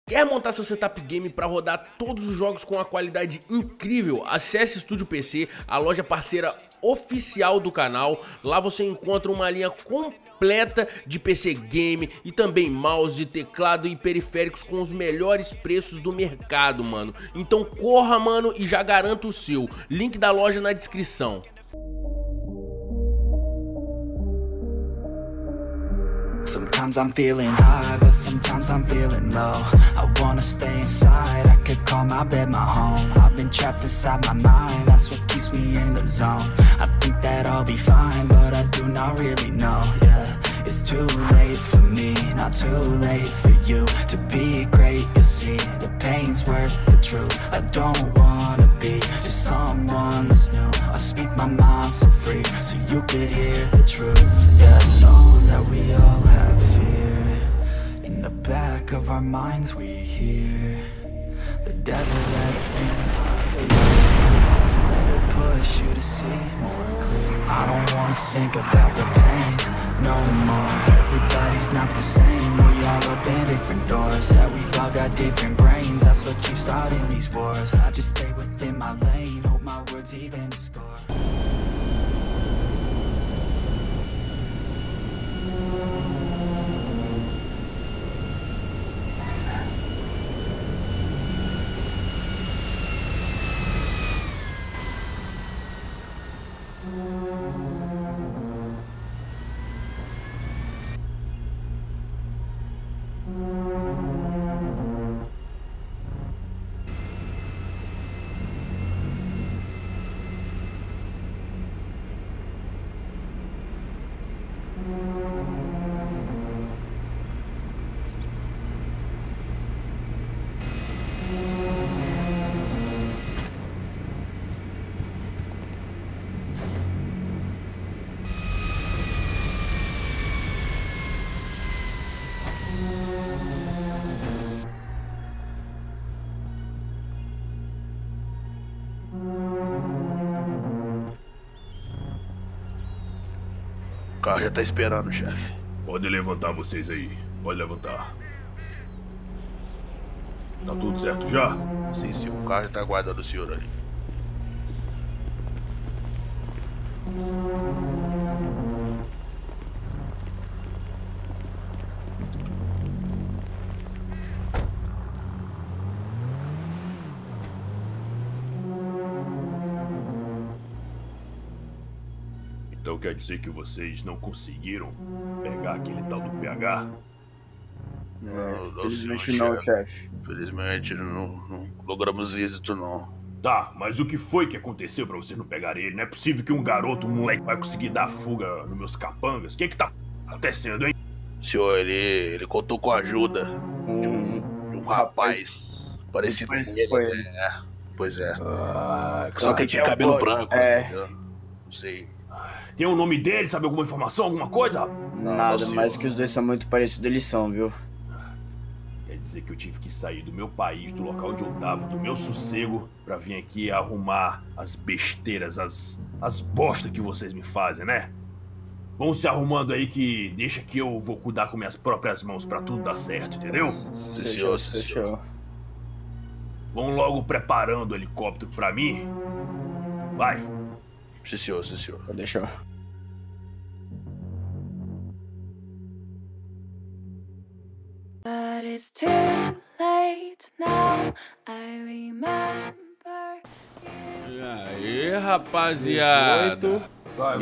Quer montar seu setup game para rodar todos os jogos com uma qualidade incrível? Acesse Estúdio PC, a loja parceira oficial do canal. Lá você encontra uma linha completa de PC game e também mouse, teclado e periféricos com os melhores preços do mercado, mano. Então corra, mano, e já garanta o seu. Link da loja na descrição. Sometimes I'm feeling high, but sometimes I'm feeling low. I wanna stay inside, I could call my bed my home. I've been trapped inside my mind, that's what keeps me in the zone. I think that I'll be fine, but I do not really know, yeah. It's too late for me, not too late for you. To be great, you'll see, the pain's worth the truth. I don't wanna be just someone that's new. I speak my mind so free, so you could hear the truth. Yeah, I know that we all have fear. In the back of our minds we hear the devil that's in our ear. Let it push you to see more clear. I don't wanna think about the pain no more. Everybody's not the same. We all open different doors. Yeah, we've all got different brains. That's what keeps starting these wars. I just stay within my lane. Hope my words even score. O carro já tá esperando, chefe. Pode levantar vocês aí. Pode levantar. Tá tudo certo já? Sim, sim, o carro já tá aguardando o senhor ali. Então quer dizer que vocês não conseguiram pegar aquele tal do PH? Não, Infelizmente não, chefe. Infelizmente não logramos êxito, não. Tá, mas o que foi que aconteceu pra vocês não pegarem ele? Não é possível que um garoto, um moleque, vai conseguir dar fuga nos meus capangas. O que tá acontecendo, hein? Senhor, ele contou com a ajuda de um rapaz parecido com ele. Pois é. Só que ele tinha cabelo branco. Não sei. Tem o nome dele? Sabe alguma informação, alguma coisa? Nada, mas que os dois são muito parecidos, eles são, viu? Quer dizer que eu tive que sair do meu país, do local onde eu tava, do meu sossego, pra vir aqui arrumar as besteiras, as bostas que vocês me fazem, né? Vão se arrumando aí que deixa que eu vou cuidar com minhas próprias mãos pra tudo dar certo, entendeu? Fechou. Vão logo preparando o helicóptero pra mim. Vai. Sim, senhor. Deixa. But it's too late now. I remember. E aí, rapaziada? Vai.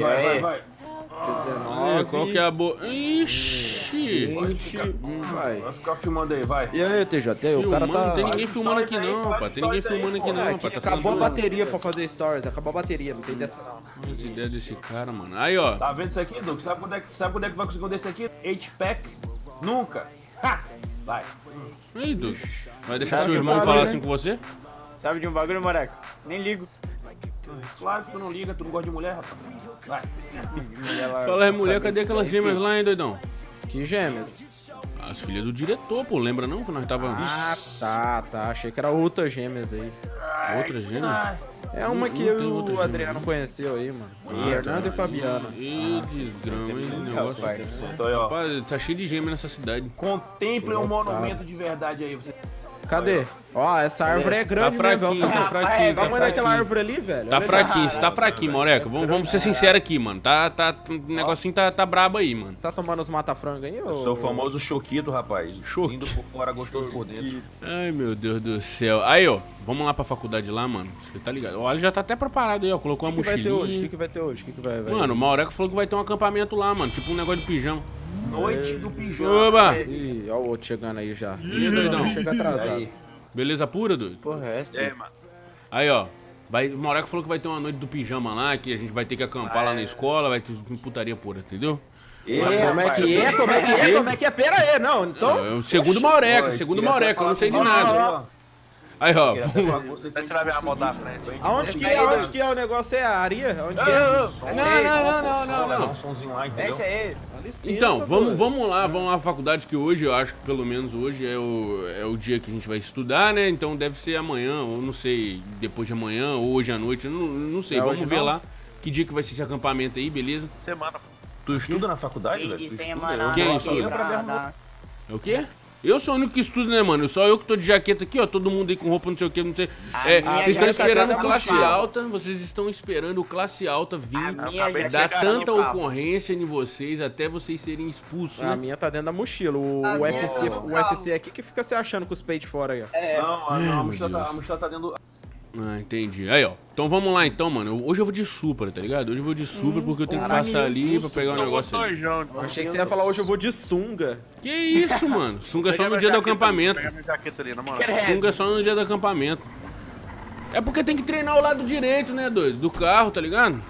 19. Qual que é a boa? Ixi! Vai ficar filmando aí, vai. E aí, TJ, o cara tá... Não tem ninguém filmando aqui não, pá. Tem ninguém filmando aqui não, pá. Tá Acabou a filmando. bateria pra fazer stories, acabou a bateria, não tem dessa não. As ideias desse cara, mano. Aí, ó. Tá vendo isso aqui, Doug? Sabe quando é que vai conseguir um desse aqui? 8 packs? Nunca. Ha! Vai. Aí, Dudu. Vai deixar seu irmão falar assim com você? Sabe de um bagulho, moleque? Nem ligo. Claro que tu não liga, tu não gosta de mulher, rapaz. Vai. Fala aí, mulher, cadê aquelas gêmeas lá, hein, doidão? Que gêmeas? As filhas do diretor, pô. Lembra não que nós tava... Ah, tá. Achei que era outras gêmeas aí. Outras gêmeas? É uma que eu e o Adriano conheceu aí, mano. Fernando e Fabiano. Ih, desgrama, hein? Negócio. Rapaz, tá cheio de gêmeo nessa cidade. Contemple um monumento de verdade aí. Você... Cadê? Ó, essa árvore é grande, né, velho? Tá fraquinho, tá Vamos naquela árvore ali, velho. Tá fraquinho, você tá fraquinho, Moreca. Vamos ser sinceros aqui, mano. O negocinho tá brabo aí, mano. Você tá tomando os mata-frango aí, ô? Sou o famoso choquito, rapaz. Choque. Lindo por fora, gostoso por dentro. Ai, meu Deus do céu. Aí, ó. Vamos lá pra faculdade lá, mano. Você tá ligado? Ó, ele já tá até preparado aí, ó. Colocou uma mochilinha. O que vai ter hoje? Mano, o Moreca falou que vai ter um acampamento lá, mano. Tipo um negócio de pijama. Noite do pijama. Oba! Ih, ó o outro chegando aí já. Ih, doidão. Chega atrasado. Aí. Beleza pura, doido? Porra, é essa? Mano. Aí, ó. O Moreca falou que vai ter uma noite do pijama lá, que a gente vai ter que acampar lá na escola, vai ter putaria pura, entendeu? Como é que é? Como é que é? Pera aí, não. Então. É o segundo Moreca, eu não sei de nada. Aí, ó. Deixa eu tirar minha moto da frente. Aonde que é o negócio? É a areia? Onde que é? Não. Um somzinho lá, entendeu? Esse aí. Então, vamos lá pra faculdade, que hoje, eu acho que pelo menos hoje é o dia que a gente vai estudar, né? Então deve ser amanhã, ou não sei, depois de amanhã, ou hoje à noite, eu não sei. Vamos ver lá que dia que vai ser esse acampamento aí, beleza? Semana. Tu estuda na faculdade, velho? Isso aí, mano. Quem estuda? É o quê? Eu sou o único que estuda, né, mano? Só eu que tô de jaqueta aqui, ó. Todo mundo aí com roupa, não sei o que, não sei. Vocês estão esperando classe alta. Vocês estão esperando classe alta vir dar tanta ocorrência em vocês até vocês serem expulsos, né? A minha tá dentro da mochila. O UFC aqui que fica se achando com os peitos fora aí, ó. Não, a mochila tá dentro do... Ah, entendi. Aí, ó. Então vamos lá, então, mano. Hoje eu vou de Supra, tá ligado? Hoje eu vou de Supra porque eu tenho que passar ali pra pegar o negócio ali. Eu achei que você ia falar hoje eu vou de sunga. Que isso, mano? Sunga é só no dia do acampamento. Pega minha jaqueta ali, na moral. Sunga é só no dia do acampamento. É porque tem que treinar o lado direito, né, doido? Do carro, tá ligado?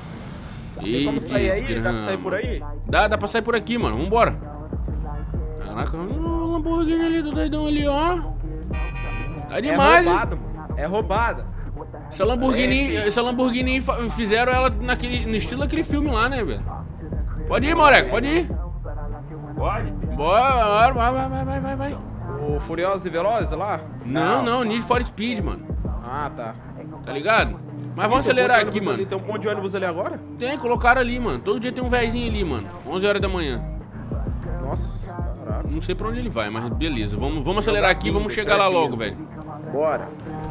Tem como sair aí? Dá pra sair por aí? Dá pra sair por aqui, mano. Vambora. Caraca, o Lamborghini ali do doidão ali, ó. Tá demais, é roubado, mano. É roubada. Essa Lamborghini fizeram ela no estilo daquele filme lá, né, velho? Pode ir, Moreca, pode ir. Pode? Bora, vai. O Furiosos e Velozes lá? Não, Need for Speed, mano. Ah, tá. Tá ligado? Mas vamos acelerar aqui, mano. Tem um ponto de ônibus ali agora? Tem, colocaram ali, mano. Todo dia tem um véizinho ali, mano. 11 horas da manhã. Nossa, caraca. Não sei pra onde ele vai, mas beleza. Vamos acelerar aqui e vamos chegar lá logo, velho. Bora.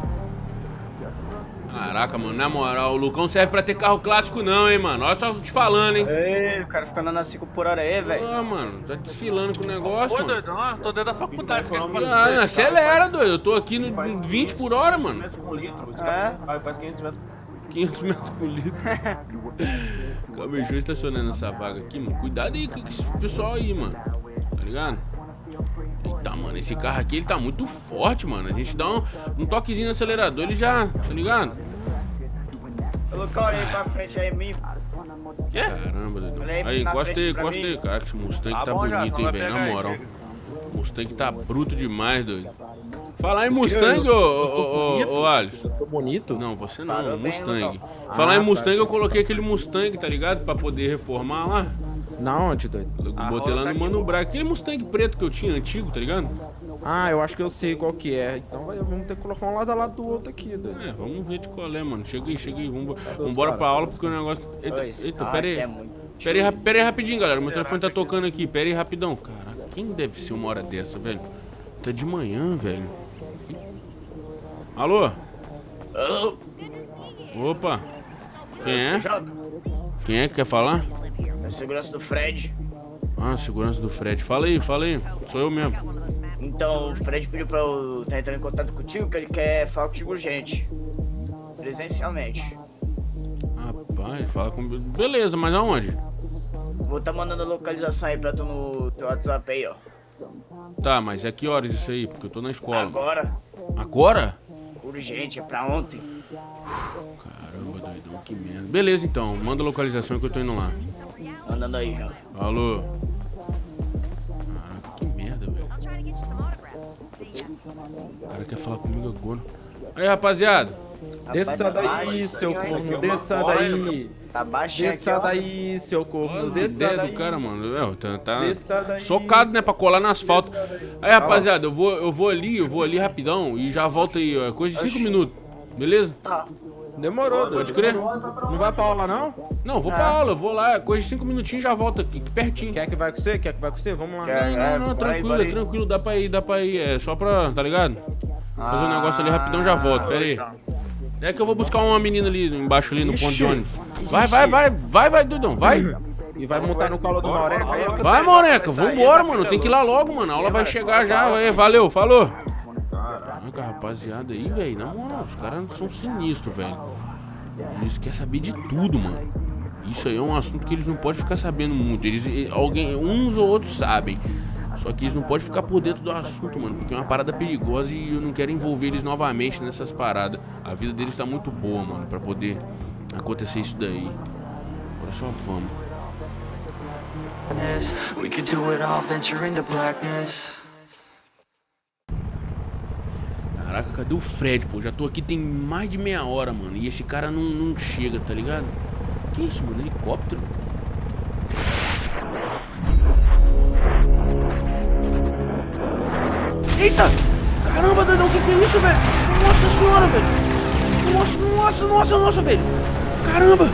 Caraca, mano, na moral, o Lucão serve pra ter carro clássico não, hein, mano. Olha só te falando, hein. Ei, o cara fica andando a 5 por hora aí, velho. Ah, mano, tá desfilando com o negócio, Ô, mano. doido, tô dentro da faculdade. Acelera, doido. Eu tô aqui no 20 por hora, mano. Metros por litro. Faz 500 metros. 500 metros por litro. Calma aí, deixa eu estacionando essa vaga aqui, mano. Cuidado aí com esse pessoal aí, mano. Tá ligado? Eita, mano, esse carro aqui, ele tá muito forte, mano. A gente dá um toquezinho no acelerador, ele já, tá ligado? Colocar aí pra frente aí, mim. Caramba, doido. Aí, encosta aí. Cara, esse Mustang tá bonito, hein, velho, na moral. O Mustang tá bruto demais, doido. Falar em Mustang, ô Alisson. Tô bonito? Não, você não, Mustang. Falar em Mustang, eu coloquei aquele Mustang, tá ligado? Pra poder reformar lá. Não, onde, doido? Eu botei lá no Mano Braga. Aquele Mustang preto que eu tinha, antigo, tá ligado? Ah, eu acho que eu sei qual que é. Então vamos ter que colocar um lado a lado do outro aqui, doido. É, vamos ver de qual é, mano. Chega aí. Vambora pra aula porque o negócio... Eita, pera aí rapidinho, galera. Meu telefone tá tocando aqui. Pera aí, rapidão. Caraca, quem deve ser uma hora dessa, velho? Tá de manhã, velho. Alô? Opa. Quem é? Quem é que quer falar? É a segurança do Fred. Ah, segurança do Fred. Fala aí. Sou eu mesmo. Então, o Fred pediu pra eu estar entrando em contato contigo, que ele quer falar contigo urgente. Presencialmente. Rapaz, fala comigo. Beleza, mas aonde? Vou estar mandando a localização aí pra tu no teu WhatsApp aí, ó. Tá, mas é que horas isso aí? Porque eu tô na escola. Agora? Agora? Urgente, é pra ontem. Caramba, doidão, que merda. Beleza, então. Manda a localização que eu tô indo lá. Mandando aí, já. Alô? Caraca, que merda, velho. O cara quer falar comigo agora. Aí, rapaziada. Desça daí, seu corno. Desça daí. Tá baixinho aqui, Desça ó. daí, seu corno. Olha a Desça ideia daí. do cara, mano. Tá Desça daí. socado, né? Pra colar no asfalto. Aí, rapaziada, eu vou ali rapidão e já volto aí, ó. Coisa de 5 minutos. Beleza? Tá. Demorou, Pode crer? Não vai pra aula, não? Não, vou pra aula, eu vou lá, coisa de 5 minutinhos e já volto aqui pertinho. Quer que vai com você? Vamos lá. Não, tranquilo, tranquilo, dá pra ir, é só pra, tá ligado? Vou fazer um negócio ali rapidão e já volto, pera aí. É que eu vou buscar uma menina ali embaixo, ali no ponto de ônibus. Vai, doidão, vai. E vai montar no colo do Maureca aí? Vai, Maureca, vambora, mano, tem que ir lá logo, mano, a aula vai chegar já, valeu, falou. Caraca, rapaziada aí, velho, na moral, os caras são sinistros, velho. Eles querem saber de tudo, mano. Isso aí é um assunto que eles não podem ficar sabendo muito. Uns ou outros sabem. Só que eles não podem ficar por dentro do assunto, mano. Porque é uma parada perigosa e eu não quero envolver eles novamente nessas paradas. A vida deles tá muito boa, mano, pra poder acontecer isso daí. Agora só vamos. We could do it all, venture into blackness. Caraca, cadê o Fred, pô? Já tô aqui tem mais de meia hora, mano. E esse cara não chega, tá ligado? Que isso, mano? Helicóptero? Eita! Caramba, doidão, que é isso, velho? Nossa senhora, velho! Nossa, velho! Caramba!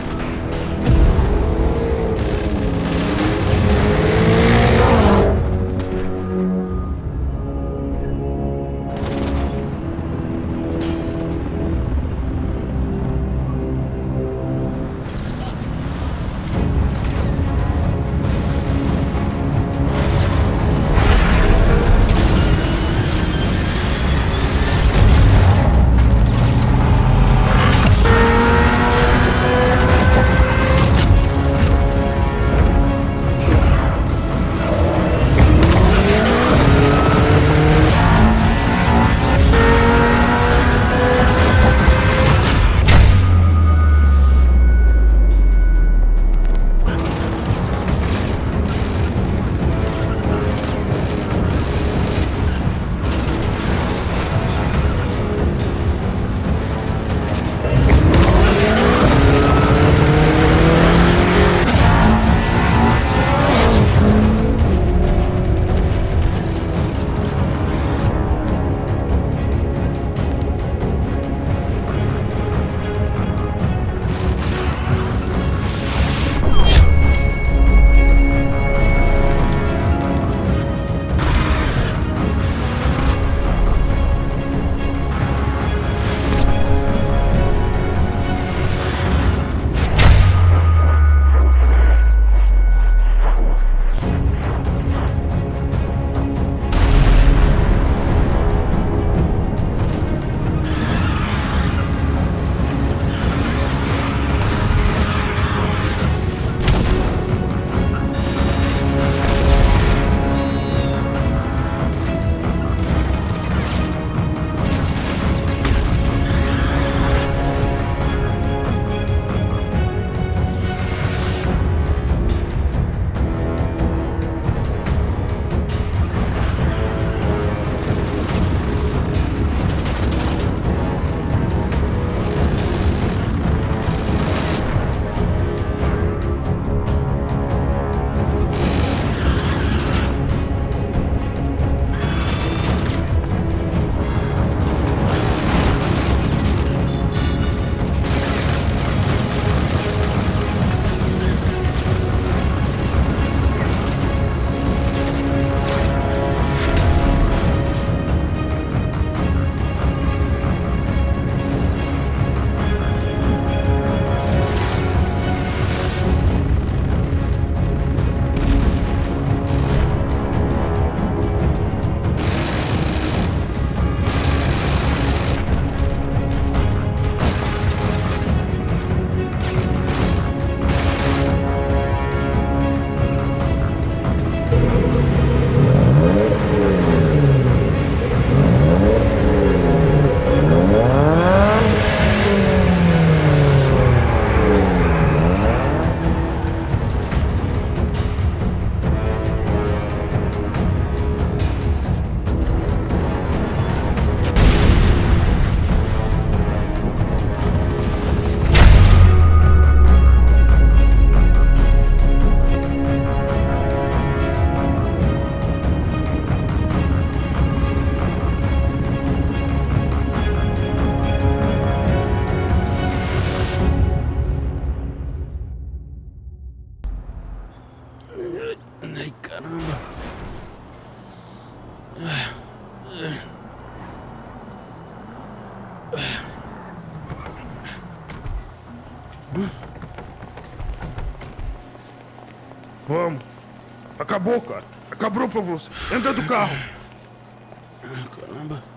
Vamos. Acabou, cara. Acabou pra você. Entra do carro. Caramba.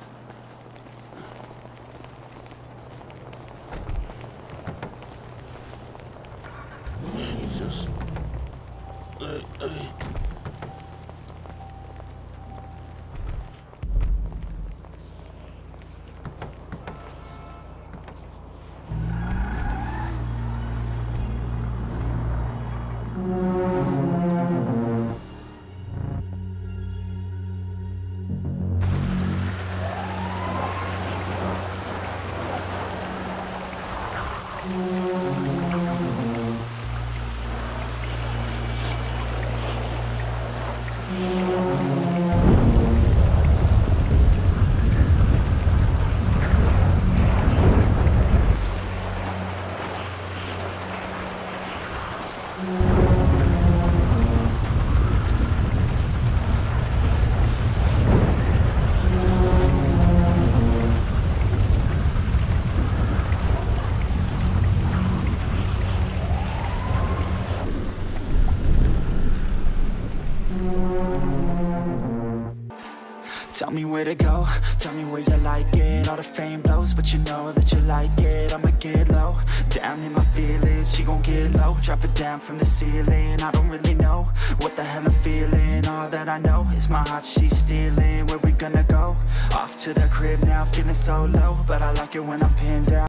Ai, Deus. Ai. Tell me where to go, tell me where you like it. All the fame blows, but you know that you like it. I'ma get low, down in my feelings. She gon' get low, drop it down from the ceiling. I don't really know what the hell I'm feeling. All that I know is my heart she's stealing. Where we gonna go? Off to the crib now, feeling so low, but I like it when I'm pinned down.